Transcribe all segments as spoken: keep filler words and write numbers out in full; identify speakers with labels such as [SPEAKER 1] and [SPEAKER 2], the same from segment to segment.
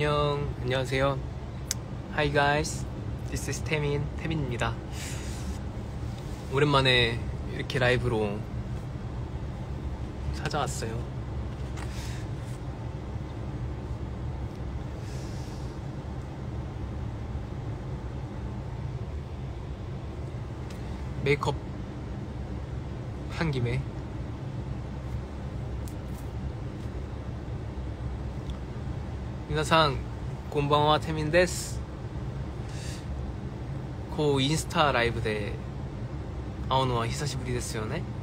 [SPEAKER 1] 안녕, 안녕하세요. Hi guys, this is 태민, 태민입니다. 오랜만에 이렇게 라이브로 찾아왔어요. 메이크업 한 김에 미나상 곤방와 태민 데스. こう インスタライブで会うのは久しぶりですよね。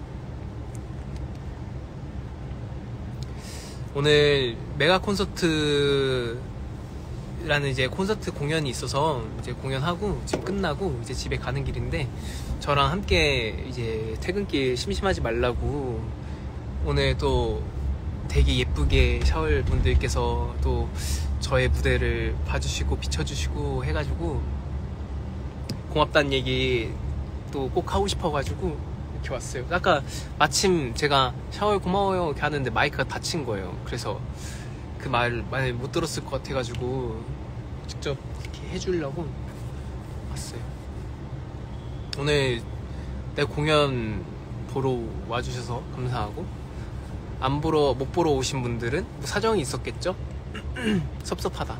[SPEAKER 1] 오늘 메가 콘서트라는 이제 콘서트 공연이 있어서 이제 공연하고 지금 끝나고 이제 집에 가는 길인데, 저랑 함께 이제 퇴근길 심심하지 말라고 오늘 또 되게 예쁘게 샤월 분들께서 또 저의 무대를 봐주시고 비춰주시고 해가지고 고맙다는 얘기 또 꼭 하고 싶어가지고 이렇게 왔어요. 아까 마침 제가 샤월 고마워요 이렇게 하는데 마이크가 닫힌 거예요. 그래서 그 말을 만약에 못 들었을 것 같아가지고 직접 이렇게 해주려고 왔어요. 오늘 내 공연 보러 와주셔서 감사하고, 안 보러, 못 보러 오신 분들은 뭐 사정이 있었겠죠? 섭섭하다.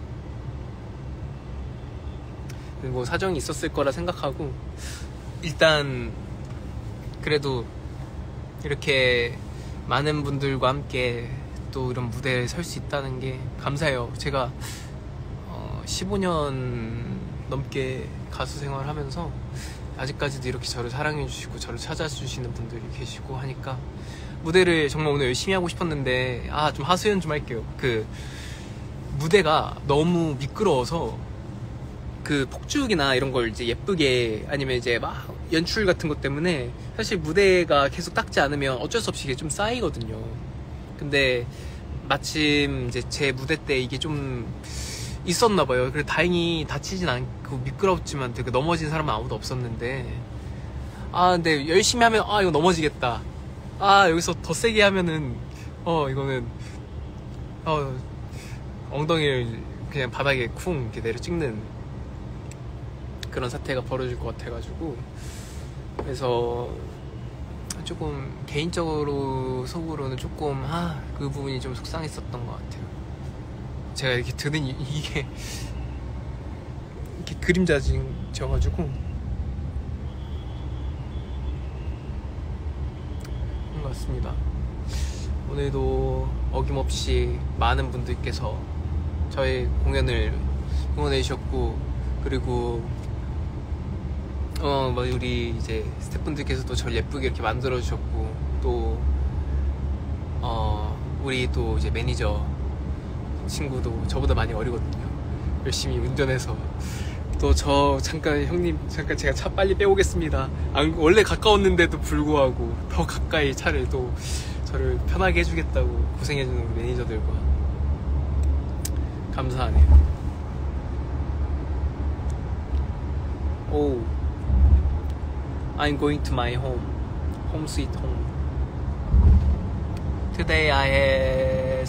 [SPEAKER 1] 뭐 사정이 있었을 거라 생각하고, 일단 그래도 이렇게 많은 분들과 함께 또 이런 무대에 설 수 있다는 게 감사해요. 제가 어 십오 년 넘게 가수 생활을 하면서 아직까지도 이렇게 저를 사랑해주시고 저를 찾아주시는 분들이 계시고 하니까 무대를 정말 오늘 열심히 하고 싶었는데, 아, 좀 하소연 좀 할게요. 그 무대가 너무 미끄러워서 그 폭죽이나 이런 걸 이제 예쁘게, 아니면 이제 막 연출 같은 것 때문에 사실 무대가 계속 닦지 않으면 어쩔 수 없이 이게 좀 쌓이거든요. 근데 마침 이제 제 무대 때 이게 좀 있었나 봐요. 그래서 다행히 다치진 않고 미끄럽지만 되게 넘어진 사람은 아무도 없었는데, 아 근데 열심히 하면 아 이거 넘어지겠다, 아 여기서 더 세게 하면은 어 이거는 어 엉덩이를 그냥 바닥에 쿵 이렇게 내려 찍는 그런 사태가 벌어질 것 같아가지고, 그래서 조금 개인적으로 속으로는 조금 아 그 부분이 좀 속상했었던 것 같아요. 제가 이렇게 드는 이, 이게 이렇게 그림자져가지고 그런 것 같습니다. 오늘도 어김없이 많은 분들께서 저의 공연을 응원해 주셨고, 그리고 어, 뭐 우리 이제 스태프분들께서도 저를 예쁘게 이렇게 만들어 주셨고, 또 어, 우리 또 이제 매니저 친구도 저보다 많이 어리거든요. 열심히 운전해서 또 저 잠깐 형님 잠깐 제가 차 빨리 빼오겠습니다. 안, 원래 가까웠는데도 불구하고 더 가까이 차를 또 저를 편하게 해주겠다고 고생해주는 매니저들과 감사하네요. 오, I'm going to my home, home sweet home. Today I have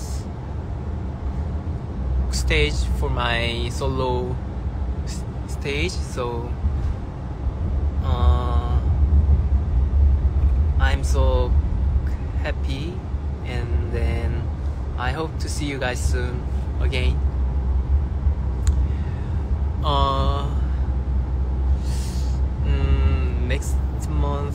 [SPEAKER 1] stage for my solo stage, so uh, I'm so happy, and then I hope to see you guys soon again. Uh, mm, next month,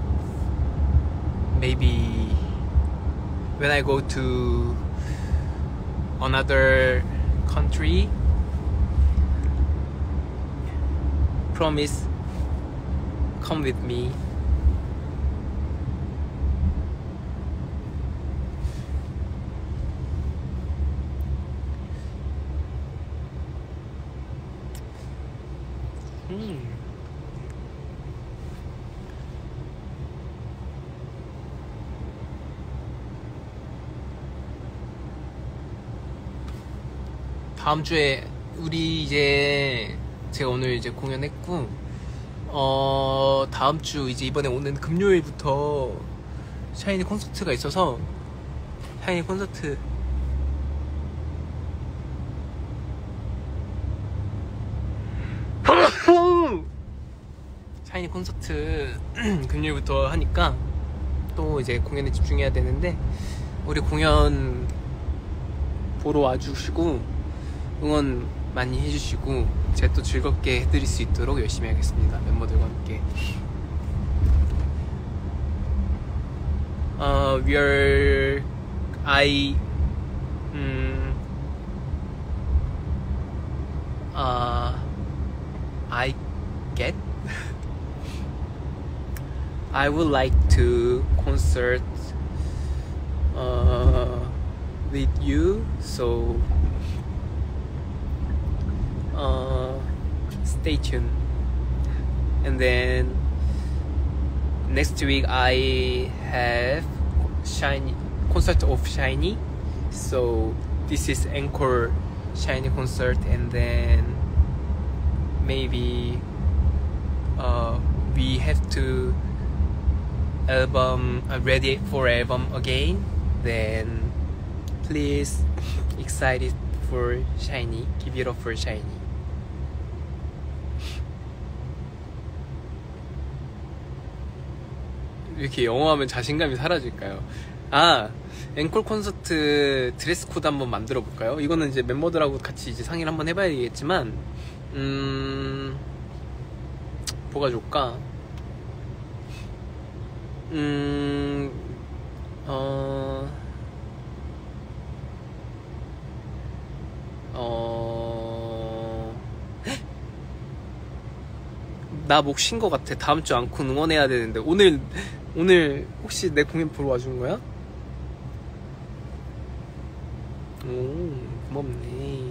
[SPEAKER 1] maybe when I go to another country, promise come with me. 음. 다음 주에 우리 이제 제가 오늘 이제 공연했고, 어 다음 주 이제 이번에 오는 금요일부터 샤이니 콘서트가 있어서 샤이니 콘서트 샤이니 콘서트 금요일부터 하니까 또 이제 공연에 집중해야 되는데, 우리 공연 보러 와주시고 응원 많이 해주시고 제가 또 즐겁게 해드릴 수 있도록 열심히 하겠습니다. 멤버들과 함께. uh, we are I um, uh, I get I would like to concert uh, with you, so uh, stay tuned. And then next week I have Shiny concert of Shiny, so this is encore Shiny concert, and then maybe uh, we have to album uh, ready for album again. Then please excited for Shiny, give it up for Shiny. 이렇게 영어하면 자신감이 사라질까요? 아, 앵콜 콘서트 드레스 코드 한번 만들어 볼까요? 이거는 이제 멤버들하고 같이 이제 상의를 한번 해봐야겠지만, 음, 뭐가 좋을까? 음, 어, 어, 나 목 쉰 거 같아. 다음 주 안콘 응원해야 되는데. 오늘, 오늘 혹시 내 공연 보러 와준 거야? 오, 고맙네.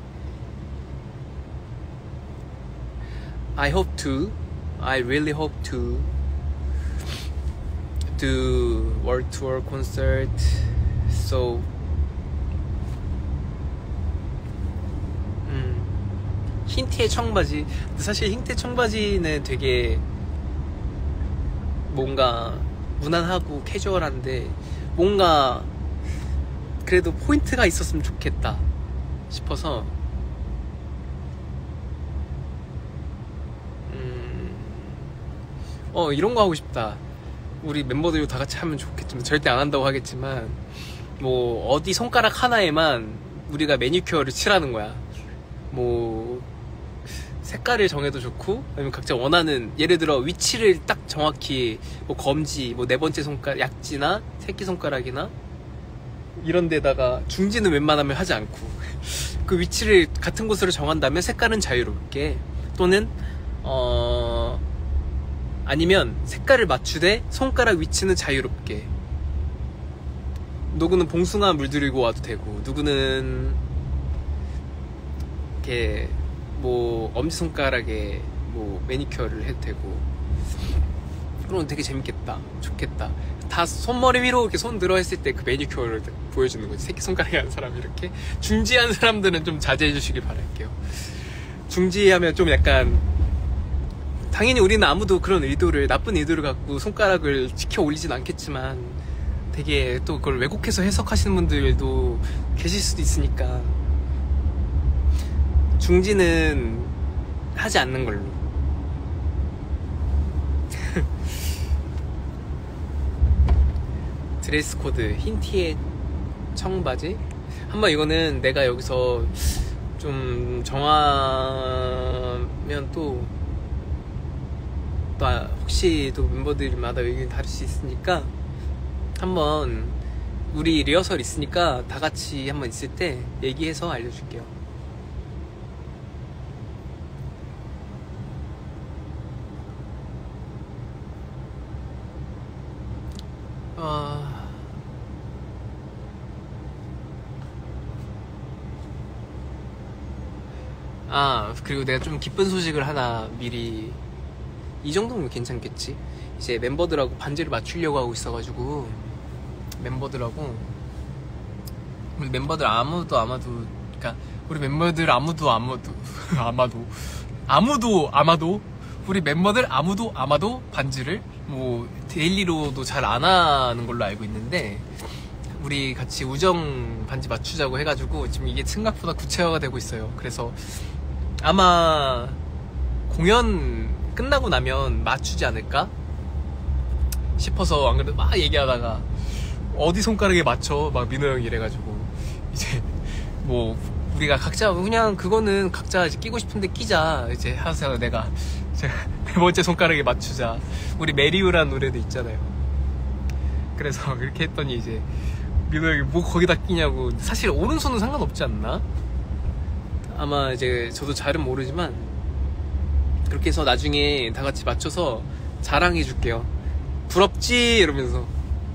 [SPEAKER 1] I hope to, I really hope to do world tour concert. So 음, 흰티의 청바지. 근데 사실 흰티 청바지는 되게 뭔가 무난하고 캐주얼한데, 뭔가 그래도 포인트가 있었으면 좋겠다 싶어서 음, 어 이런 거 하고 싶다. 우리 멤버들이 다 같이 하면 좋겠지만, 절대 안 한다고 하겠지만, 뭐 어디 손가락 하나에만 우리가 매니큐어를 칠하는 거야. 뭐 색깔을 정해도 좋고, 아니면 각자 원하는, 예를 들어 위치를 딱 정확히 뭐 검지, 뭐 네 번째 손가락, 약지나 새끼손가락이나 이런 데다가, 중지는 웬만하면 하지 않고 그 위치를 같은 곳으로 정한다면 색깔은 자유롭게, 또는 어 아니면 색깔을 맞추되 손가락 위치는 자유롭게. 누구는 봉숭아 물들이고 와도 되고, 누구는 이렇게 뭐 엄지손가락에 뭐 매니큐어를 해도 되고. 그러면 되게 재밌겠다, 좋겠다. 다 손머리 위로 이렇게 손 들어 했을 때 그 매니큐어를 보여주는 거지. 새끼손가락에 하는 사람 이렇게. 중지한 사람들은 좀 자제해 주시길 바랄게요. 중지하면 좀 약간, 당연히 우리는 아무도 그런 의도를, 나쁜 의도를 갖고 손가락을 지켜 올리진 않겠지만, 되게 또 그걸 왜곡해서 해석하시는 분들도 계실 수도 있으니까 중지는 하지 않는 걸로. 드레스 코드 흰티에 청바지. 한번 이거는 내가 여기서 좀 정하면 또 또 혹시 또 멤버들마다 의견이 다를 수 있으니까, 한번 우리 리허설 있으니까 다 같이 한번 있을 때 얘기해서 알려줄게요. 어... 아, 그리고 내가 좀 기쁜 소식을 하나 미리, 이 정도면 괜찮겠지? 이제 멤버들하고 반지를 맞추려고 하고 있어가지고, 멤버들하고, 우리 멤버들 아무도 아마도, 그니까 우리 멤버들 아무도 아무도 아마도 아무도 아마도 우리 멤버들 아무도 아마도 반지를 뭐 데일리로도 잘 안 하는 걸로 알고 있는데, 우리 같이 우정 반지 맞추자고 해가지고 지금 이게 생각보다 구체화가 되고 있어요. 그래서 아마 공연 끝나고 나면 맞추지 않을까 싶어서 안 그래도 막 얘기하다가 어디 손가락에 맞춰 막 민호 형이 이래가지고 이제 뭐 우리가 각자 그냥 그거는 각자 이제 끼고 싶은데 끼자 이제 하서 내가 이제 네 번째 손가락에 맞추자. 우리 메리우라는 노래도 있잖아요. 그래서 그렇게 했더니 이제 민호 형이 뭐 거기다 끼냐고. 사실 오른손은 상관없지 않나? 아마 이제 저도 잘은 모르지만 그렇게 해서 나중에 다 같이 맞춰서 자랑해 줄게요. 부럽지? 이러면서.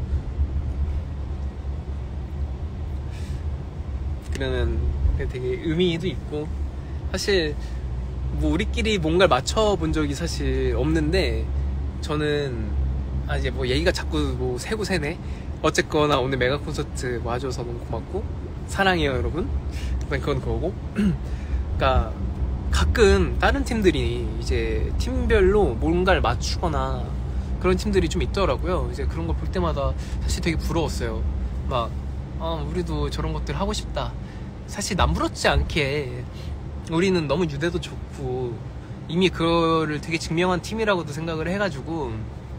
[SPEAKER 1] 그러면 되게 의미도 있고, 사실 뭐 우리끼리 뭔가를 맞춰본 적이 사실 없는데, 저는 아 이제 뭐 얘기가 자꾸 뭐 새고 새네. 어쨌거나 오늘 메가 콘서트 와줘서 너무 고맙고 사랑해요 여러분. 일단 그건 그거고 그러니까 가끔 다른 팀들이 이제 팀별로 뭔가를 맞추거나 그런 팀들이 좀 있더라고요. 이제 그런 걸 볼 때마다 사실 되게 부러웠어요. 막 아, 우리도 저런 것들 하고 싶다. 사실 남부럽지 않게 우리는 너무 유대도 좋고 이미 그거를 되게 증명한 팀이라고도 생각을 해가지고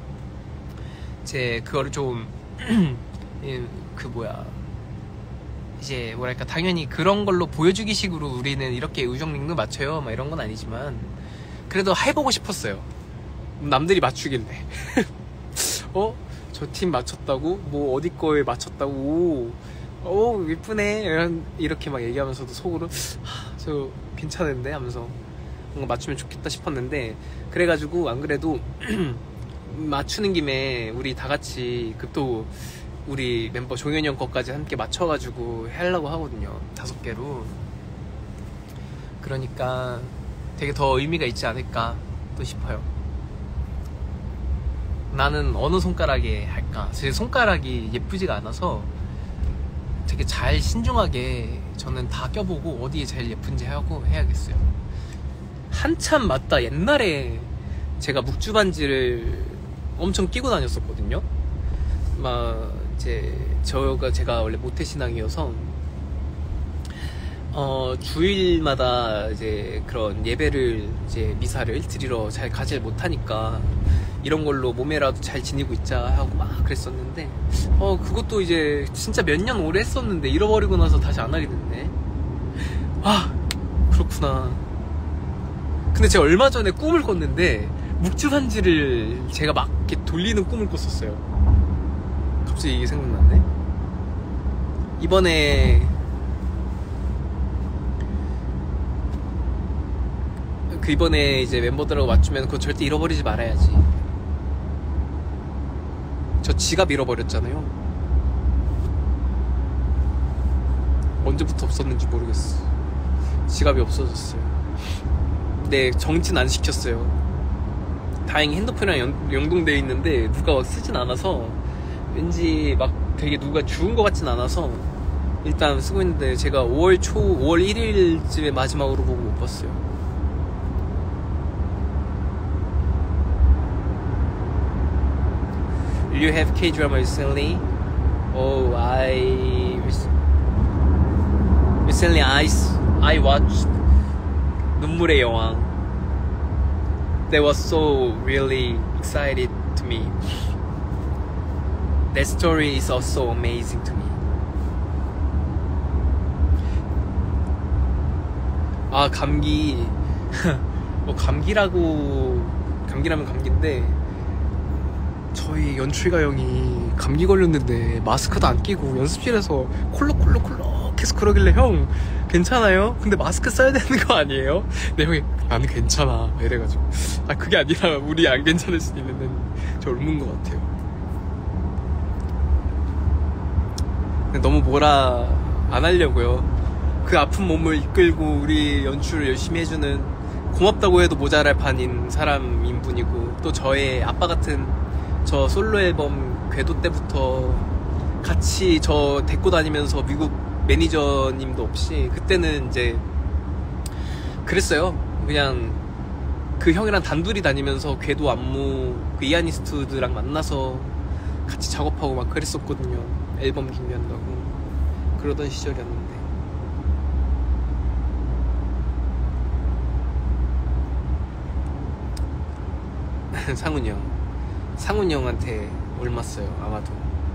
[SPEAKER 1] 이제 그거를 좀 그 뭐야 이제 뭐랄까 당연히 그런 걸로 보여주기 식으로 우리는 이렇게 우정링도 맞춰요 막 이런 건 아니지만 그래도 해보고 싶었어요. 남들이 맞추길래 어? 저 팀 맞췄다고? 뭐 어디 거에 맞췄다고? 오, 오 예쁘네 이런, 이렇게 막 얘기하면서도 속으로 하, 저 괜찮은데 하면서 뭔가 맞추면 좋겠다 싶었는데 그래가지고 안 그래도 맞추는 김에 우리 다 같이 그 또 우리 멤버 종현이 형 거까지 함께 맞춰가지고 하려고 하거든요. 다섯 개로. 그러니까 되게 더 의미가 있지 않을까 또 싶어요. 나는 어느 손가락에 할까? 제 손가락이 예쁘지가 않아서 되게 잘 신중하게 저는 다 껴보고 어디에 제일 예쁜지 하고 해야겠어요. 한참 맞다 옛날에 제가 묵주반지를 엄청 끼고 다녔었거든요. 막 이제 저가 제가 원래 모태신앙이어서 어 주일마다 이제 그런 예배를 이제 미사를 드리러 잘 가질 못하니까 이런 걸로 몸에라도 잘 지니고 있자 하고 막 그랬었는데 어 그것도 이제 진짜 몇 년 오래 했었는데 잃어버리고 나서 다시 안 하게 됐네. 아 그렇구나. 근데 제가 얼마 전에 꿈을 꿨는데 묵주반지를 제가 막 이렇게 돌리는 꿈을 꿨었어요. 갑자기 이게 생각났네. 이번에 그 이번에 이제 멤버들하고 맞추면 그거 절대 잃어버리지 말아야지. 저 지갑 잃어버렸잖아요. 언제부터 없었는지 모르겠어. 지갑이 없어졌어요. 근데 정진 안 시켰어요. 다행히 핸드폰이랑 연, 연동되어 있는데 누가 쓰진 않아서 왠지 막 되게 누가 주운 것 같진 않아서 일단 쓰고 있는데 제가 오월 초, 오월 일일쯤에 마지막으로 보고 못 봤어요. You have K-drama recently? Oh, I recently I I watched 눈물의 여왕. That was so really excited to me. That story is also amazing to me. 아 감기 뭐 감기라고 감기라면 감기인데 저희 연출가 형이 감기 걸렸는데 마스크도 안 끼고 연습실에서 콜록콜록콜록 계속 그러길래 형 괜찮아요? 근데 마스크 써야 되는 거 아니에요? 내 형이 나는 괜찮아 이래가지고 아 그게 아니라 우리 안 괜찮을 수도 있는데 저 옮은 것 같아요. 근데 너무 뭐라 안 하려고요. 그 아픈 몸을 이끌고 우리 연출을 열심히 해주는 고맙다고 해도 모자랄 판인 사람인 분이고 또 저의 아빠 같은 저 솔로 앨범 궤도 때부터 같이 저 데리고 다니면서 미국 매니저님도 없이 그때는 이제 그랬어요. 그냥 그 형이랑 단둘이 다니면서 궤도 안무 그 이하니스트들랑 만나서 같이 작업하고 막 그랬었거든요. 앨범 준비한다고 그러던 시절이었는데 상훈이 형 상훈이 형한테 옮았어요 아마도.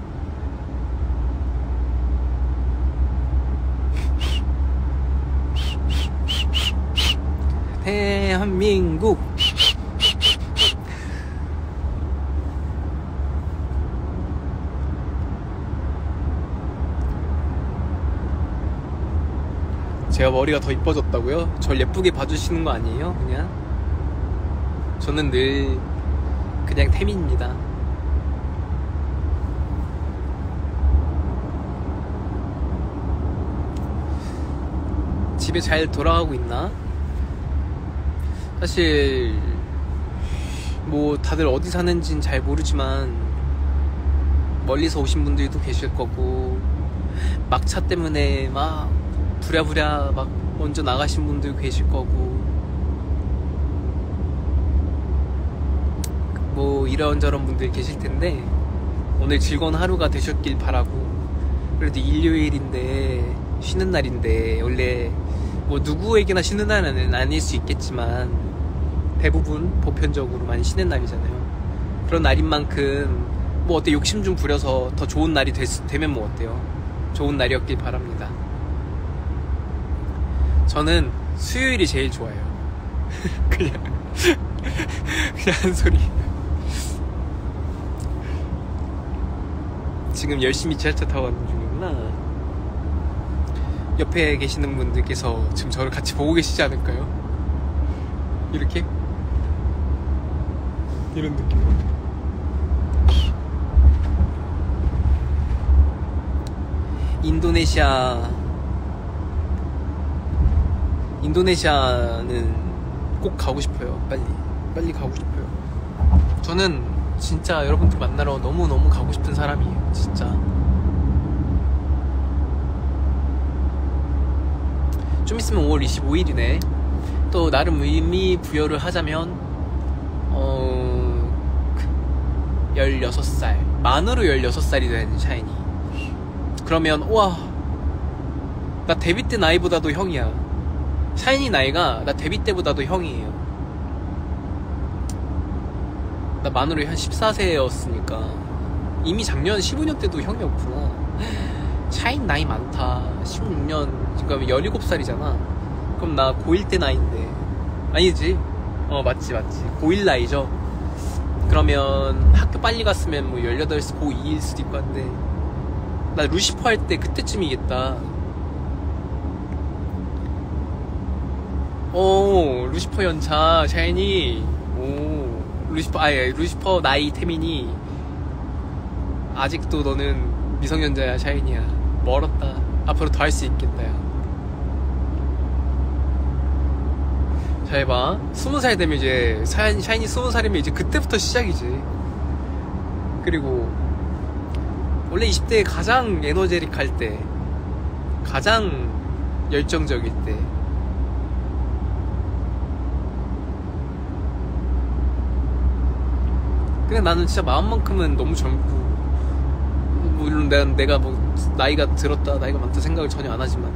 [SPEAKER 1] 대한민국 제가 머리가 더 이뻐졌다고요? 절 예쁘게 봐주시는 거 아니에요? 그냥 저는 늘 그냥 템입니다. 집에 잘 돌아가고 있나? 사실 뭐 다들 어디 사는지는 잘 모르지만 멀리서 오신 분들도 계실 거고 막차 때문에 막 부랴부랴 막 먼저 나가신 분들 계실 거고 뭐 이런저런 분들 계실 텐데 오늘 즐거운 하루가 되셨길 바라고. 그래도 일요일인데 쉬는 날인데 원래 뭐 누구에게나 쉬는 날은 아닐 수 있겠지만 대부분 보편적으로 많이 쉬는 날이잖아요. 그런 날인 만큼 뭐 어때 욕심 좀 부려서 더 좋은 날이 되, 되면 뭐 어때요. 좋은 날이었길 바랍니다. 저는 수요일이 제일 좋아요. 그냥 그냥 한 소리. 지금 열심히 지하철 타고 가는 중이구나. 옆에 계시는 분들께서 지금 저를 같이 보고 계시지 않을까요? 이렇게? 이런 느낌으로. 인도네시아 인도네시아는 꼭 가고 싶어요. 빨리 빨리 가고 싶어요. 저는 진짜 여러분들 만나러 너무너무 가고 싶은 사람이에요. 진짜 좀 있으면 오월 이십오일이네 또 나름 의미 부여를 하자면 어... 열여섯 살 만으로 열여섯 살이 된 샤이니. 그러면 우와 나 데뷔 때 나이보다도 형이야. 샤이니 나이가 나 데뷔 때보다도 형이에요. 나 만으로 한 십사 세였으니까 이미 작년 십오 년 때도 형이었구나. 샤이니 나이 많다. 십육 년 그러니까 열일곱 살이잖아 그럼 나 고일 때 나이인데 아니지? 어 맞지 맞지 고일 나이죠. 그러면 학교 빨리 갔으면 뭐 열여덟 살 고이일 수도 있고 한데 나 루시퍼 할 때 그때쯤이겠다. 오 루시퍼 연차 샤이니. 오 루시퍼 아예 루시퍼 나이 태민이 아직도 너는 미성년자야 샤이니야. 멀었다. 앞으로 더 할 수 있겠다. 야. 잘 봐. 스무 살 되면 이제 샤이니, 샤이니 스무 살이면 이제 그때부터 시작이지. 그리고 원래 이십 대에 가장 에너제릭할 때, 가장 열정적일 때. 근데 나는 진짜 마음만큼은 너무 젊고, 물론 내가, 내가 뭐 나이가 들었다 나이가 많다 생각을 전혀 안 하지만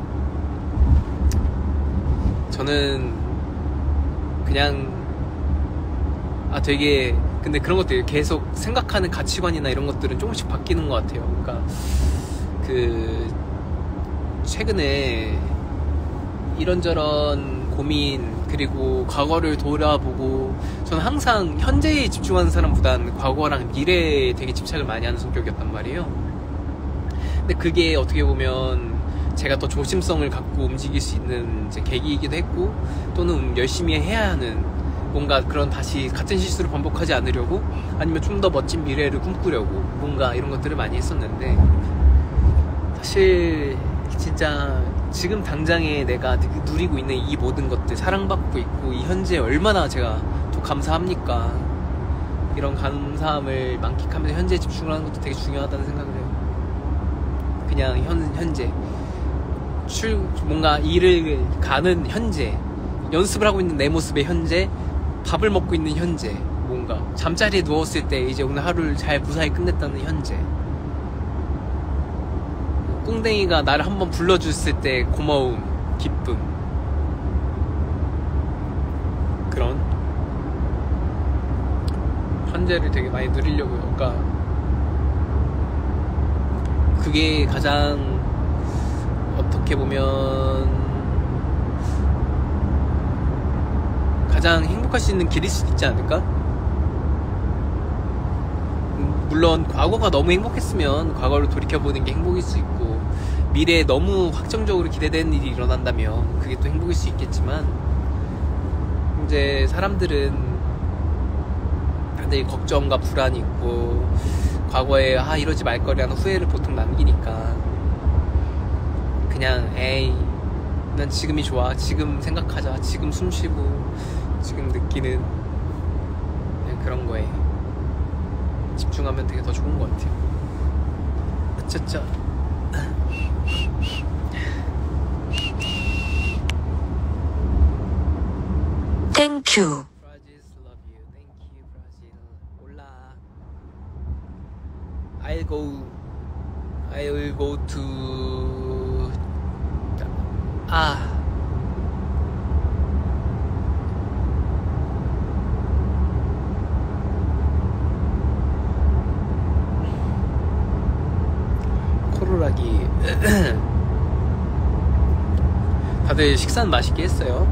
[SPEAKER 1] 저는 그냥 아 되게 근데 그런 것들 계속 생각하는 가치관이나 이런 것들은 조금씩 바뀌는 것 같아요. 그러니까 그 최근에 이런저런 고민 그리고 과거를 돌아보고 저는 항상 현재에 집중하는 사람보다는 과거랑 미래에 되게 집착을 많이 하는 성격이었단 말이에요. 근데 그게 어떻게 보면 제가 더 조심성을 갖고 움직일 수 있는 이제 계기이기도 했고 또는 열심히 해야 하는 뭔가 그런 다시 같은 실수를 반복하지 않으려고 아니면 좀 더 멋진 미래를 꿈꾸려고 뭔가 이런 것들을 많이 했었는데 사실 진짜 지금 당장에 내가 누리고 있는 이 모든 것들 사랑받고 있고 이 현재에 얼마나 제가 또 감사합니까. 이런 감사함을 만끽하면서 현재에 집중을 하는 것도 되게 중요하다는 생각을 해요. 그냥 현, 현재 출 뭔가 일을 가는 현재 연습을 하고 있는 내 모습의 현재 밥을 먹고 있는 현재 뭔가 잠자리에 누웠을 때 이제 오늘 하루를 잘 무사히 끝냈다는 현재 꿍댕이가 나를 한번 불러줬을 때 고마움 기쁨 그런 현재를 되게 많이 누리려고요. 그러니까 그게 가장 어떻게 보면 가장 행복할 수 있는 길일 수도 있지 않을까? 물론 과거가 너무 행복했으면 과거를 돌이켜보는 게 행복일 수 있고, 미래에 너무 확정적으로 기대되는 일이 일어난다면 그게 또 행복일 수 있겠지만, 이제 사람들은 다들 걱정과 불안이 있고 과거에 아 이러지 말거리라는 후회를 보통 남기니까 그냥 에이 난 지금이 좋아, 지금 생각하자, 지금 숨쉬고 지금 느끼는 그냥 그런 거에 집중하면 되게 더 좋은 것 같아요. 어쩌죠.
[SPEAKER 2] Thank you.
[SPEAKER 1] Brazil love you. Thank you, Brazil. Hola. I'll go. I will go to. 아. 코로라기. 다들 식사는 맛있게 했어요?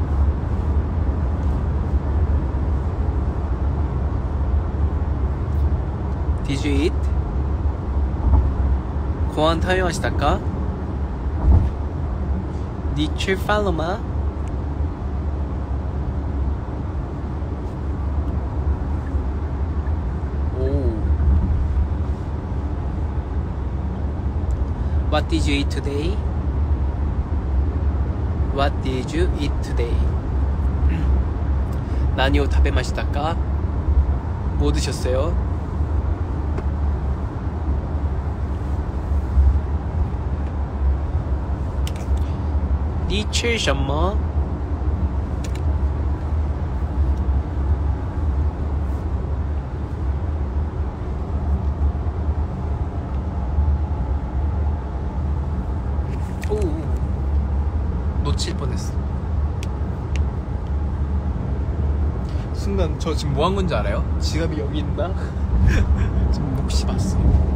[SPEAKER 1] Did you eat? ご飯食べましたか? Did you follow me? Oh. What did you eat today? What did you eat today? 何を食べましたか? 뭐 드셨어요? 니吃什么? 오, 놓칠 뻔했어. 순간 저 지금 뭐 한 건지 알아요? 지갑이 여기 있나? 지금 목 씹었어.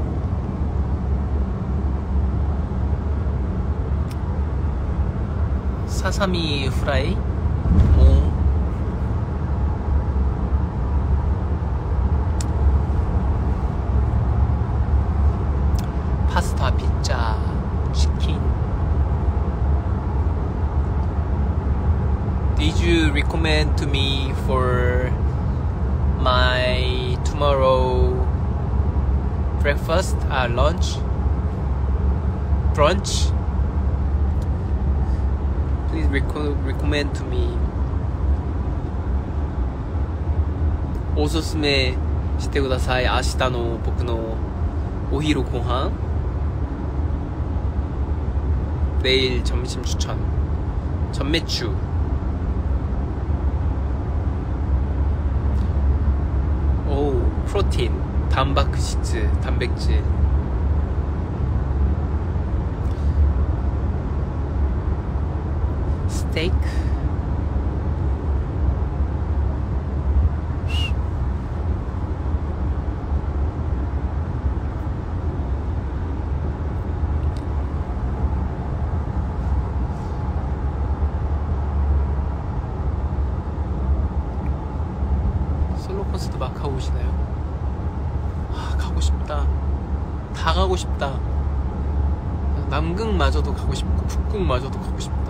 [SPEAKER 1] 사사미 후라이? 오. 파스타, 피자, 치킨. Did you recommend to me for my tomorrow breakfast, uh, lunch, brunch? Please reco- recommend to me. おすすめしてください。明日の僕のお昼ご飯。내일 점심 추천. 전매추. 오, 프로틴, 단백질, 단백질. 스테이크. 솔로 콘서트 막 하고 오시나요? 아, 가고 싶다. 다 가고 싶다. 남극마저도 가고 싶고 북극마저도 가고 싶다.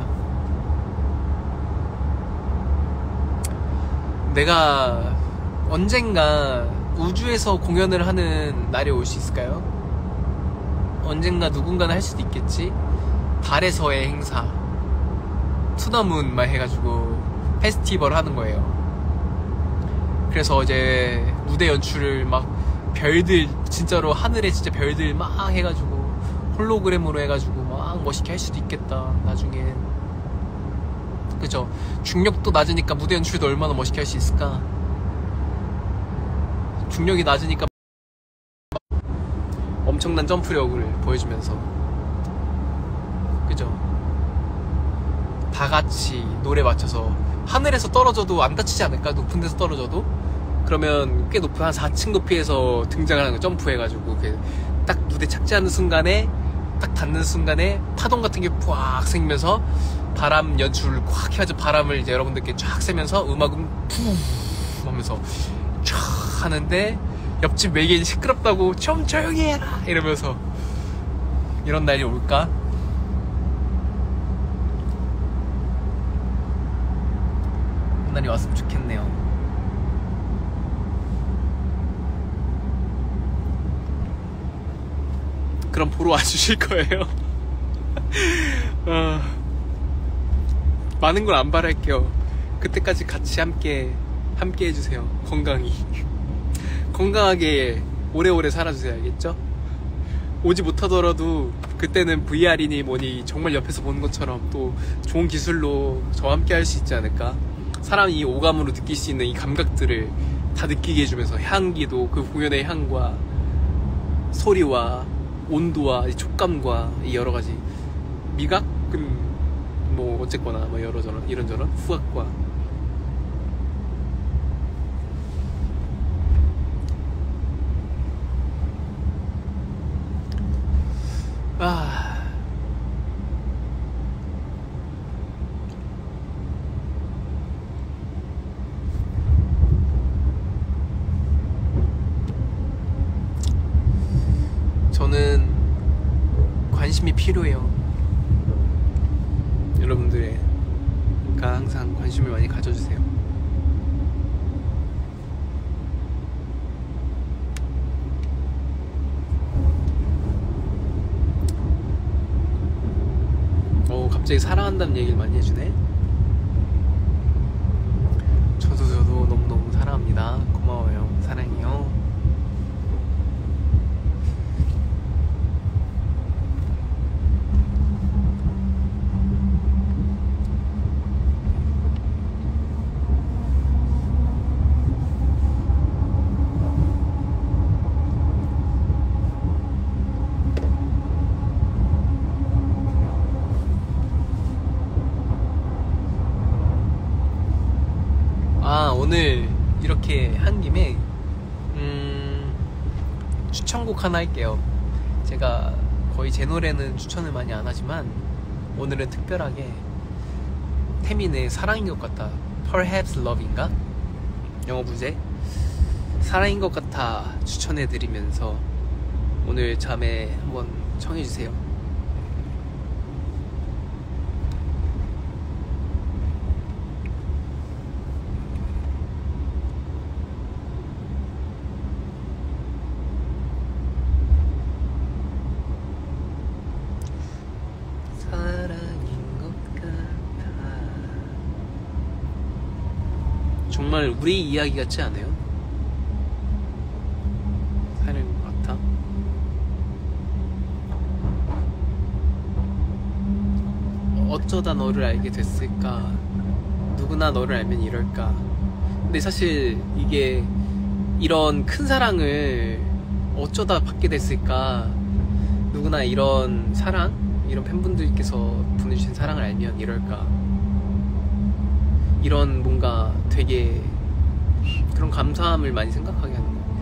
[SPEAKER 1] 내가 언젠가 우주에서 공연을 하는 날이 올 수 있을까요? 언젠가 누군가는 할 수도 있겠지. 달에서의 행사, 투더문만 해가지고 페스티벌 하는 거예요. 그래서 이제 무대 연출을 막 별들, 진짜로 하늘에 진짜 별들 막 해가지고 홀로그램으로 해가지고 막 멋있게 할 수도 있겠다 나중엔. 그죠? 중력도 낮으니까 무대 연출도 얼마나 멋있게 할 수 있을까? 중력이 낮으니까 엄청난 점프력을 보여주면서, 그죠? 다 같이 노래 맞춰서 하늘에서 떨어져도 안 다치지 않을까? 높은 데서 떨어져도? 그러면 꽤 높은 한 사 층 높이에서 등장을 하는 거, 점프해가지고 딱 무대 착지하는 순간에 딱 닿는 순간에 파동 같은 게 푸악 생기면서 바람 연출을 꽉 해가지고 바람을 이제 여러분들께 쫙 쐬면서 음악은 푸 하면서 쫙 하는데 옆집 외계인이 시끄럽다고 좀 조용히 해라 이러면서 이런 날이 올까? 그런 날이 왔으면 좋겠네요. 그럼 보러 와주실 거예요? 어, 많은 걸 안 바랄게요. 그때까지 같이 함께 함께 해주세요. 건강히 건강하게 오래오래 살아주세요. 알겠죠? 오지 못하더라도 그때는 브이알이니 뭐니 정말 옆에서 보는 것처럼 또 좋은 기술로 저와 함께 할 수 있지 않을까. 사람이 이 오감으로 느낄 수 있는 이 감각들을 다 느끼게 해주면서 향기도 그 공연의 향과 소리와 온도와 이 촉감과 이 여러 가지 미각은 뭐 어쨌거나 뭐 여러저런 이런저런 후각과 아 저는 관심이 필요해요. 여러분들의 가 항상 관심을 많이 가져주세요. 어 갑자기 사랑한다는 얘기를 많이 해주네. 저도 저도 너무너무 사랑합니다. 고마워요. 사랑해요. 오늘 이렇게 한 김에 음, 추천곡 하나 할게요. 제가 거의 제 노래는 추천을 많이 안 하지만 오늘은 특별하게 태민의 사랑인 것 같아, Perhaps Love인가? 영어 부제 사랑인 것 같아 추천해드리면서 오늘 잠에 한번 청해주세요. 정말 우리 이야기 같지 않아요? 사는 것 같아. 어쩌다 너를 알게 됐을까? 누구나 너를 알면 이럴까? 근데 사실 이게 이런 큰 사랑을 어쩌다 받게 됐을까? 누구나 이런 사랑? 이런 팬분들께서 보내주신 사랑을 알면 이럴까? 이런 뭔가 되게 그런 감사함을 많이 생각하게 하는 것 같아요.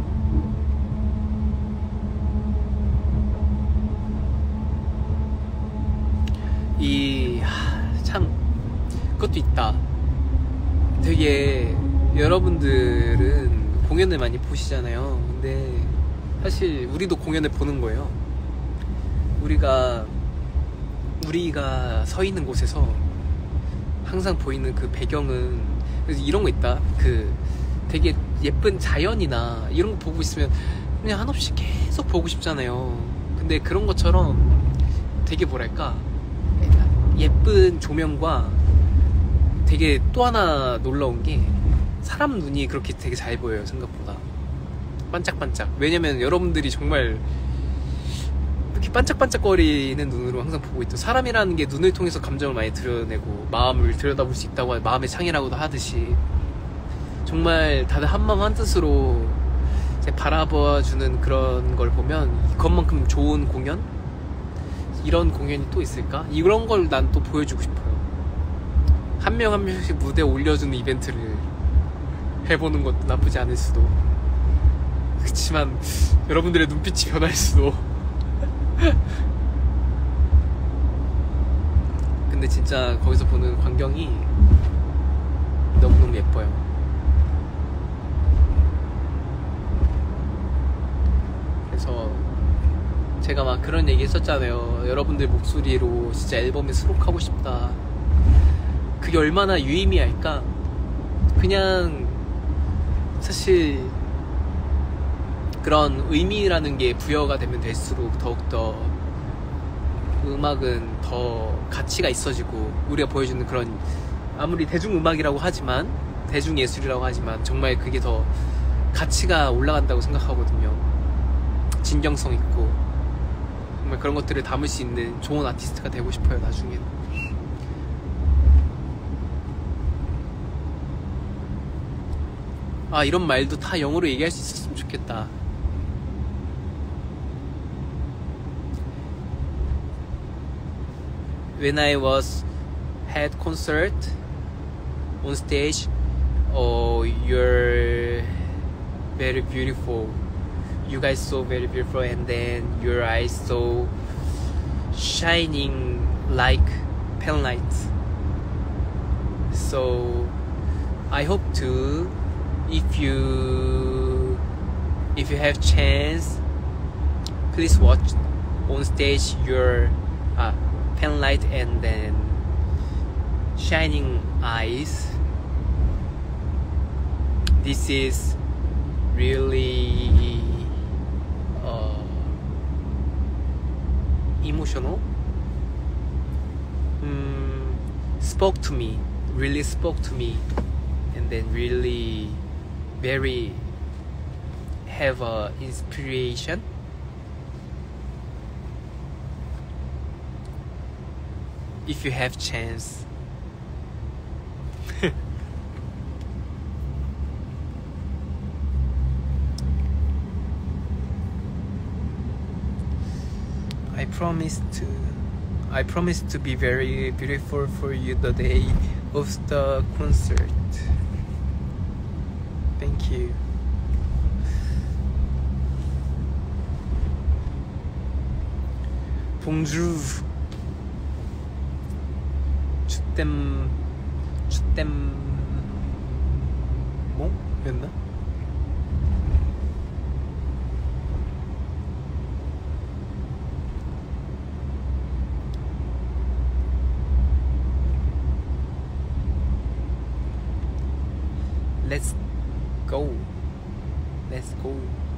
[SPEAKER 1] 이 참 그것도 있다. 되게 여러분들은 공연을 많이 보시잖아요. 근데 사실 우리도 공연을 보는 거예요. 우리가 우리가 서 있는 곳에서 항상 보이는 그 배경은, 그래서 이런 거 있다. 그 되게 예쁜 자연이나 이런 거 보고 있으면 그냥 한없이 계속 보고 싶잖아요. 근데 그런 것처럼 되게 뭐랄까 예쁜 조명과 되게 또 하나 놀라운 게 사람 눈이 그렇게 되게 잘 보여요. 생각보다 반짝반짝. 왜냐면 여러분들이 정말 이렇게 반짝반짝거리는 눈으로 항상 보고 있죠. 사람이라는 게 눈을 통해서 감정을 많이 드러내고 마음을 들여다볼 수 있다고, 마음의 창이라고도 하듯이 정말 다들 한마음 한뜻으로 바라봐주는 그런 걸 보면 이것만큼 좋은 공연? 이런 공연이 또 있을까? 이런 걸 난 또 보여주고 싶어요. 한 명 한 명씩 무대에 올려주는 이벤트를 해보는 것도 나쁘지 않을 수도. 그치만 여러분들의 눈빛이 변할 수도. 근데 진짜 거기서 보는 광경이 너무너무 예뻐요. 그래서 제가 막 그런 얘기 했었잖아요. 여러분들 목소리로 진짜 앨범에 수록하고 싶다. 그게 얼마나 유의미할까. 그냥 사실 그런 의미라는 게 부여가 되면 될수록 더욱더 음악은 더 가치가 있어지고, 우리가 보여주는 그런, 아무리 대중음악이라고 하지만, 대중예술이라고 하지만 정말 그게 더 가치가 올라간다고 생각하거든요. 진정성 있고 정말 그런 것들을 담을 수 있는 좋은 아티스트가 되고 싶어요, 나중엔. 아, 이런 말도 다 영어로 얘기할 수 있었으면 좋겠다. When I was had concert on stage, oh, you're very beautiful. You guys so very beautiful, and then your eyes so shining like pen lights. So I hope to, if you if you have chance, please watch on stage your uh, pen light and then shining eyes. This is really uh, emotional. Mm, spoke to me, really spoke to me, and then really very have a inspiration. If you have chance. I promise to I promise to be very beautiful for you the day of the concert. Thank you. Bonjour. 주댐 주댐 뭐? 였나? Let's go. Let's go.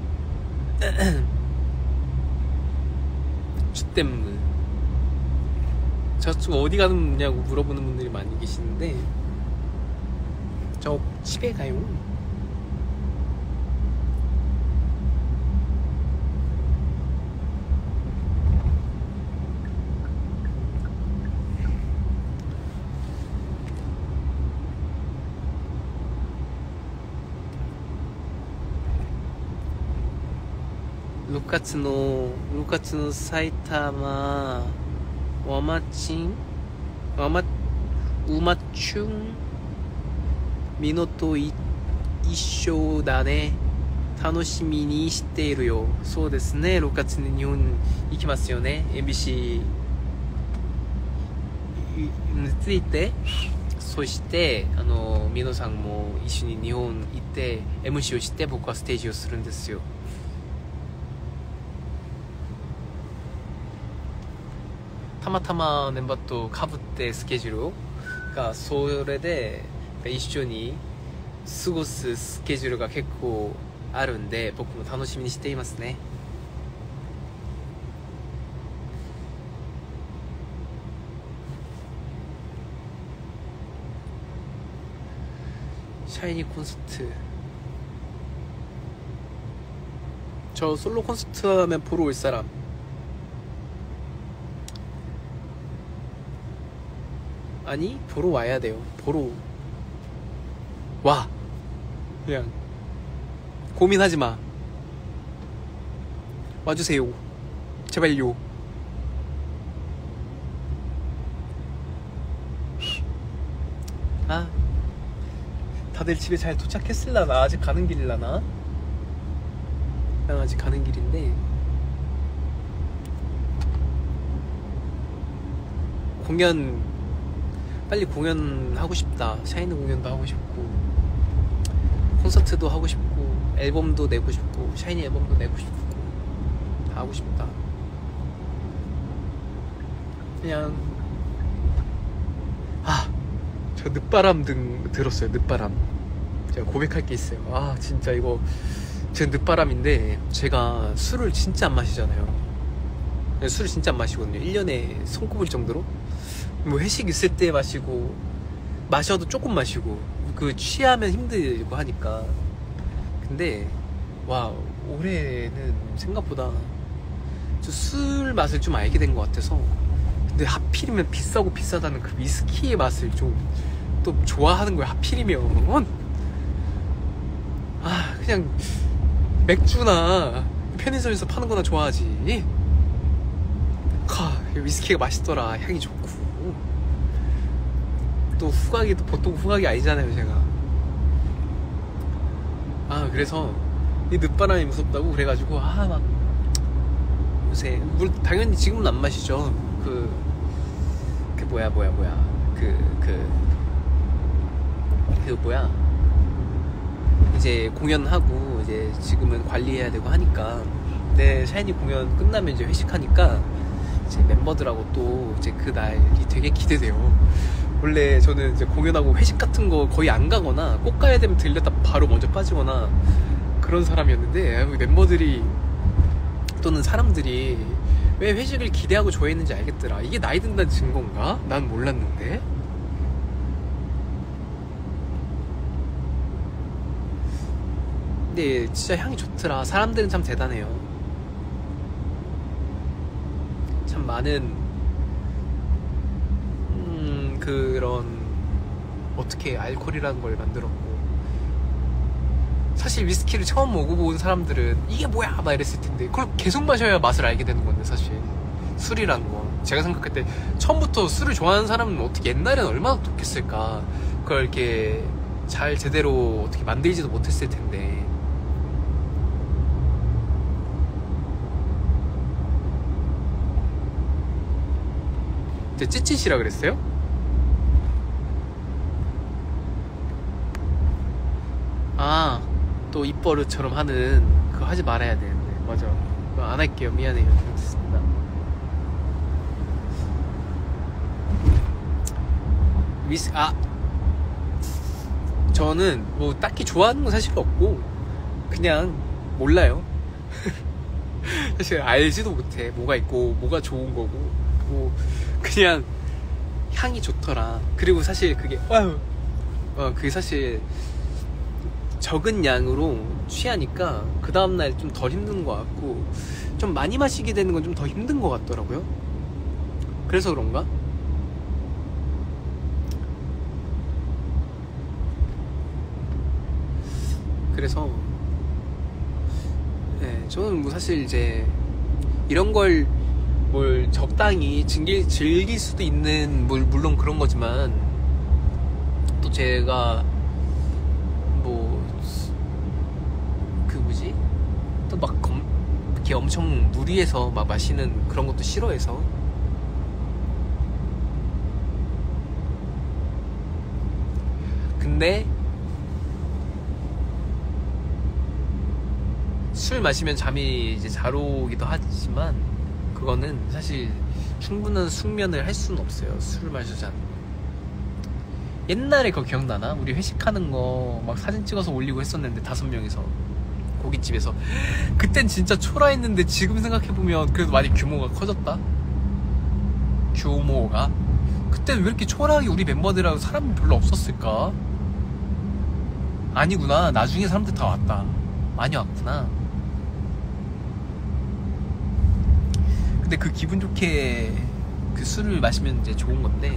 [SPEAKER 1] 주댐. 저쪽 어디 가느냐고 물어보는 분들이 많이 계시는데, 저 집에 가요.ろくがつのろくがつの埼玉ワマチンワマウマチュンミノと一緒だね。楽しみにしているよ。そうですね、ろくがつに日本行きますよね。 エムビーシー について、そしてあのミノさんも一緒に日本行って エムシー をして僕はステージをするんですよ。たまたまメンバーとかぶってスケジュールがそれで一緒に過ごすスケジュールが結構あるんで、僕も楽しみにしていますね。샤이니 콘서트, 저 솔로 콘서트 하면 보러 올 사람? 아니, 보러 와야 돼요. 보러 와. 그냥 고민하지 마. 와주세요. 제발요. 아, 다들 집에 잘 도착했을라나? 아직 가는 길일라나? 난 아직 가는 길인데 공연 빨리 공연하고 싶다. 샤이니 공연도 하고 싶고 콘서트도 하고 싶고 앨범도 내고 싶고 샤이니 앨범도 내고 싶고 다 하고 싶다. 그냥 아, 저 늦바람 등 들었어요. 늦바람. 제가 고백할 게 있어요. 아 진짜 이거 제 늦바람인데 제가 술을 진짜 안 마시잖아요. 술을 진짜 안 마시거든요. 일 년에 손꼽을 정도로. 뭐 회식 있을 때 마시고 마셔도 조금 마시고 그 취하면 힘들고 하니까. 근데 와 올해는 생각보다 술 맛을 좀 알게 된 것 같아서. 근데 하필이면 비싸고 비싸다는 그 위스키의 맛을 좀 또 좋아하는 거야. 하필이면 아 그냥 맥주나 편의점에서 파는 거나 좋아하지. 하, 위스키가 맛있더라. 향이 좋고 또 후각이 또 보통 후각이 아니잖아요 제가. 아 그래서 이 늦바람이 무섭다고 그래가지고 아 막 요새 물 당연히 지금은 안 마시죠. 그, 그 뭐야 뭐야 뭐야 그 그 그 뭐야 이제 공연하고 이제 지금은 관리해야 되고 하니까. 근데 샤이니 공연 끝나면 이제 회식하니까 이제 멤버들하고 또 이제 그 날이 되게 기대돼요. 원래 저는 이제 공연하고 회식 같은 거 거의 안 가거나 꼭 가야 되면 들렸다 바로 먼저 빠지거나 그런 사람이었는데 멤버들이 또는 사람들이 왜 회식을 기대하고 좋아했는지 알겠더라. 이게 나이 든다는 증거인가? 난 몰랐는데. 근데 진짜 향이 좋더라. 사람들은 참 대단해요. 참 많은 음 그런 어떻게 알코올이라는 걸 만들었고. 사실 위스키를 처음 먹어본 사람들은 이게 뭐야 막 이랬을 텐데 그걸 계속 마셔야 맛을 알게 되는 건데 사실 술이라는 거. 제가 생각할 때 처음부터 술을 좋아하는 사람은 어떻게 옛날엔 얼마나 독했을까. 그걸 이렇게 잘 제대로 어떻게 만들지도 못했을 텐데. 제 찌찌시라 그랬어요? 아, 또 입버릇처럼 하는 그거 하지 말아야 되는데. 맞아. 그거 안 할게요. 미안해요. 잘못했습니다. 미스 아 저는 뭐 딱히 좋아하는 건 사실 없고 그냥 몰라요. 사실 알지도 못해. 뭐가 있고 뭐가 좋은 거고 뭐 그냥 향이 좋더라. 그리고 사실 그게 아유, 어 그게 사실 적은 양으로 취하니까 그 다음날 좀 덜 힘든 것 같고 좀 많이 마시게 되는 건 좀 더 힘든 것 같더라고요. 그래서 그런가? 그래서 네, 저는 뭐 사실 이제 이런 걸 뭘 적당히 즐길, 즐길 수도 있는 물, 물론 그런 거지만 또 제가 뭐 그 뭐지 또 막 이렇게 엄청 무리해서 막 마시는 그런 것도 싫어해서. 근데 술 마시면 잠이 이제 잘 오기도 하지만 그거는 사실 충분한 숙면을 할 수는 없어요. 술 마셔서 자는. 옛날에 그거 기억나나? 우리 회식하는 거 막 사진 찍어서 올리고 했었는데 다섯 명이서 고깃집에서. 그땐 진짜 초라했는데 지금 생각해보면 그래도 많이 규모가 커졌다. 규모가 그땐 왜 이렇게 초라하게 우리 멤버들하고 사람이 별로 없었을까? 아니구나. 나중에 사람들 다 왔다. 많이 왔구나. 근데 그 기분 좋게 그 술을 마시면 이제 좋은 건데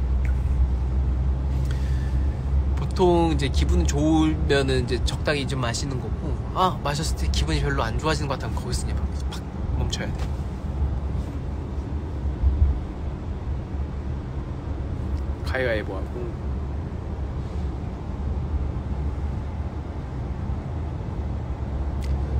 [SPEAKER 1] 보통 이제 기분 좋으면은 이제 적당히 좀 마시는 거고, 아 마셨을 때 기분이 별로 안 좋아지는 것 같으면 거기서 그냥 팍 멈춰야 돼. 가위바위보 하고.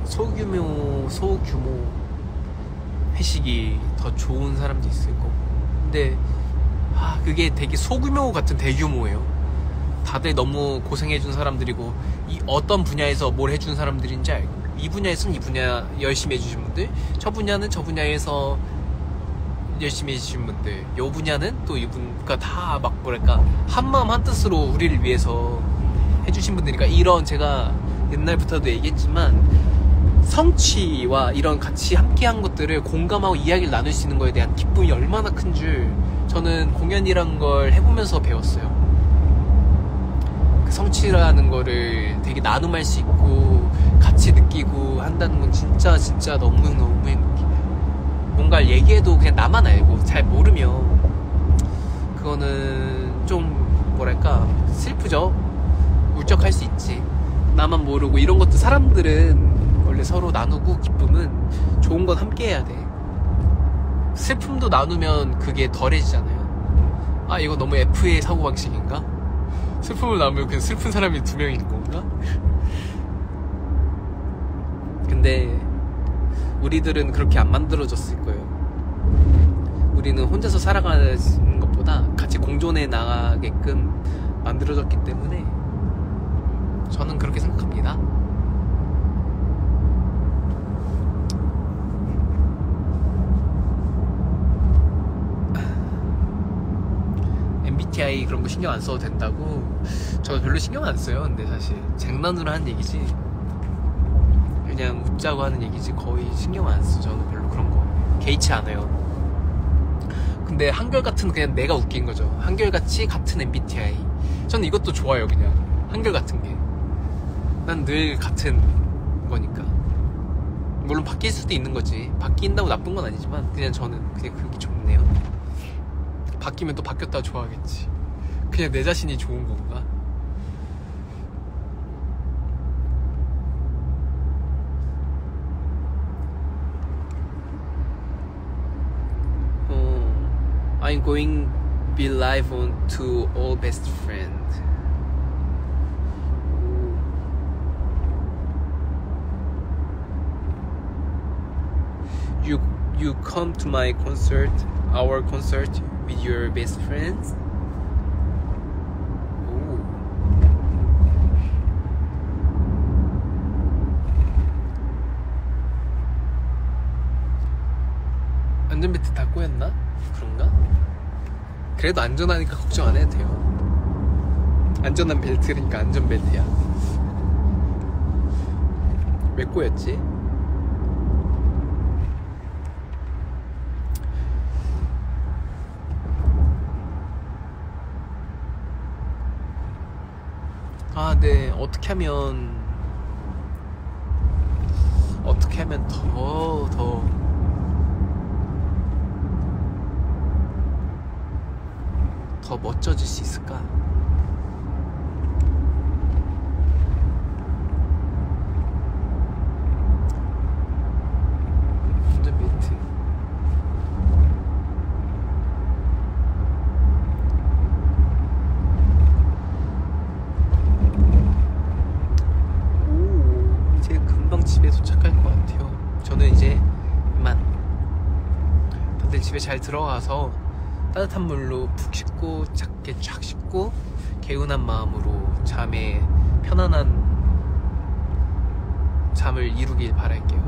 [SPEAKER 1] 소규모 소규모 회식이 더 좋은 사람도 있을 거고. 근데 아, 그게 되게 소규모 같은 대규모예요. 다들 너무 고생해준 사람들이고, 이 어떤 분야에서 뭘 해준 사람들인지 알고, 이 분야에서는 이 분야 열심히 해주신 분들, 저 분야는 저 분야에서 열심히 해주신 분들, 요 분야는 또 이분, 그러니까 다 막 뭐랄까 한마음 한뜻으로 우리를 위해서 해주신 분들이니까. 이런, 제가 옛날부터도 얘기했지만 성취와 이런 같이 함께한 것들을 공감하고 이야기를 나눌 수 있는 거에 대한 기쁨이 얼마나 큰 줄 저는 공연이란 걸 해보면서 배웠어요. 그 성취라는 거를 되게 나눔할 수 있고 같이 느끼고 한다는 건 진짜 진짜 너무너무 행복해. 뭔가를 얘기해도 그냥 나만 알고 잘 모르면 그거는 좀 뭐랄까 슬프죠. 울적할 수 있지. 나만 모르고. 이런 것도 사람들은 원래 서로 나누고, 기쁨은 좋은 건 함께 해야 돼. 슬픔도 나누면 그게 덜해지잖아요. 아, 이거 너무 에프의 사고방식인가? 슬픔을 나누면 그냥 슬픈 사람이 두 명인 건가? 근데 우리들은 그렇게 안 만들어졌을 거예요. 우리는 혼자서 살아가는 것보다 같이 공존해 나가게끔 만들어졌기 때문에 저는 그렇게 생각합니다. 엠비티아이 그런 거 신경 안 써도 된다고. 저 별로 신경 안 써요. 근데 사실 장난으로 하는 얘기지, 그냥 웃자고 하는 얘기지 거의 신경 안 써. 저는 별로 그런 거 개의치 않아요. 근데 한결같은 그냥 내가 웃긴 거죠. 한결같이 같은 엠비티아이. 저는 이것도 좋아요. 그냥 한결같은 게. 난 늘 같은 거니까. 물론 바뀔 수도 있는 거지. 바뀐다고 나쁜 건 아니지만 그냥 저는 그냥 그게 좋네요. 바뀌면 또 바뀌었다 좋아하겠지. 그냥 내 자신이 좋은 건가? 어, I'm going be live on to all best friend. You you come to my concert, our concert, with your best friends? 오. 안전벨트 다 꼬였나? 그런가? 그래도 안전하니까 걱정 안 해도 돼요. 안전한 벨트니까 안전벨트야. 왜 꼬였지? 아, 네. 어떻게 하면 어떻게 하면 더, 더 더 멋져질 수 있을까? 안전벨트. 오, 이제 금방 집에 도착할 것 같아요. 저는 이제 이만 다들 집에 잘 들어가서 따뜻한 물로 푹 씻고 작게 쫙 씻고 개운한 마음으로 잠에 편안한 잠을 이루길 바랄게요.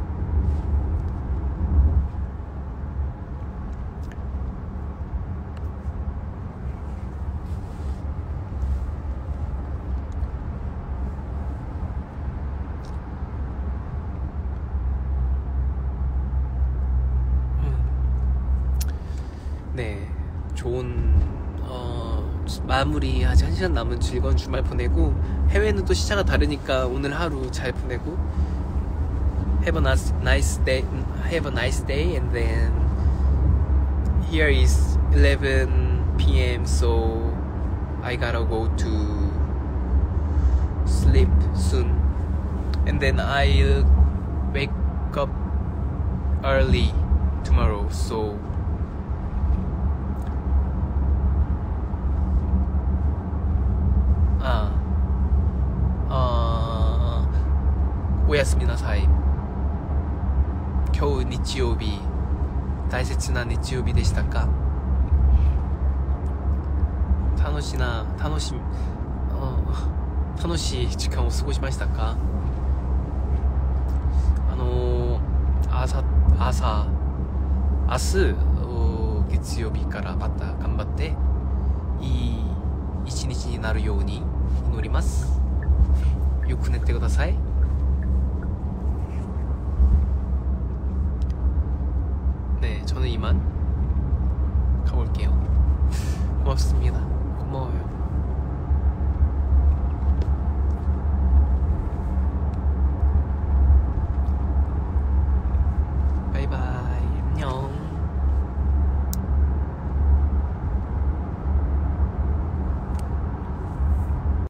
[SPEAKER 1] 네, 좋은 어, 마무리 아직 한 시간 남은 즐거운 주말 보내고, 해외는 또 시차가 다르니까 오늘 하루 잘 보내고, have a nice, nice day, have a nice day, and then here is eleven p m so I gotta go to sleep soon, and then I'll wake up early tomorrow. So 아, 어, おやすみなさい。今日日曜日、大切な日曜日でしたか？楽しな、楽しみ、あ楽しい時間を過ごしましたか？あのー、朝、朝、明日、お月曜日からまた頑張って、いい一日になるように祈ります。よく寝てください。네, 저는 이만 가볼게요. 고맙습니다. 고마워요.